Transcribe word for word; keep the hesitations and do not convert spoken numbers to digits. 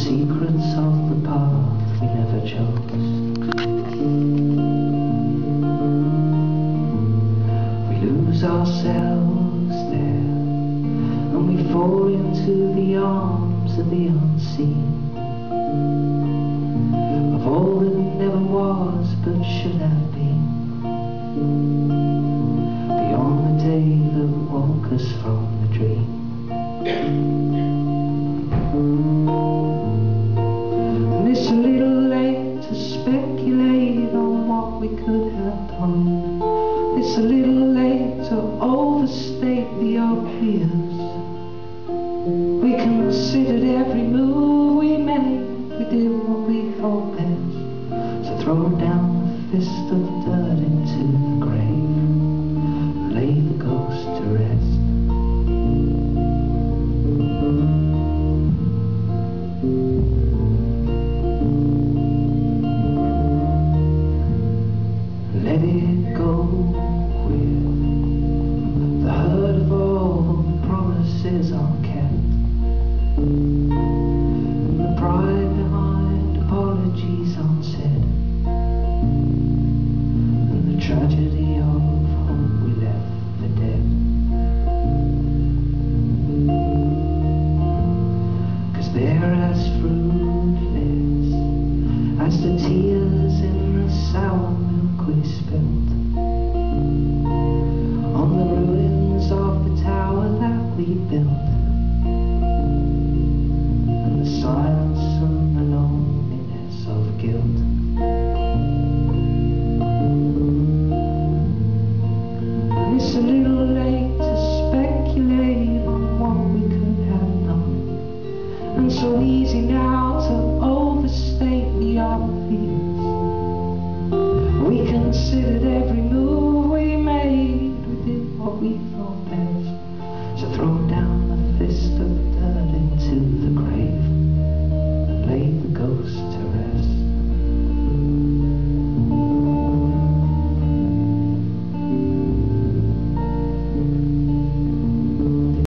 secrets of the path we never chose. We lose ourselves there, and we fall into the arms of the unseen, of all that never was but should have been, beyond the day that woke us from the dream. And it's a little late to speculate on what we could have done. It's a little late to overstate the obvious. We considered every move we made. We did what we thought best. So throw down the fist of dirt into the grave, lay the ghost to rest. Let it go with the hurt of all the promises unkept, and the pride behind apologies unsaid, and the tragedy of hope we left for dead. 'Cause they're as fruitless as the tears in the sour milk we spilled on the ruins of the tower that we built, and the silence and the loneliness of guilt. And it's a little late to speculate on what we could have done, and so easy now to overstate the obvious. We considered every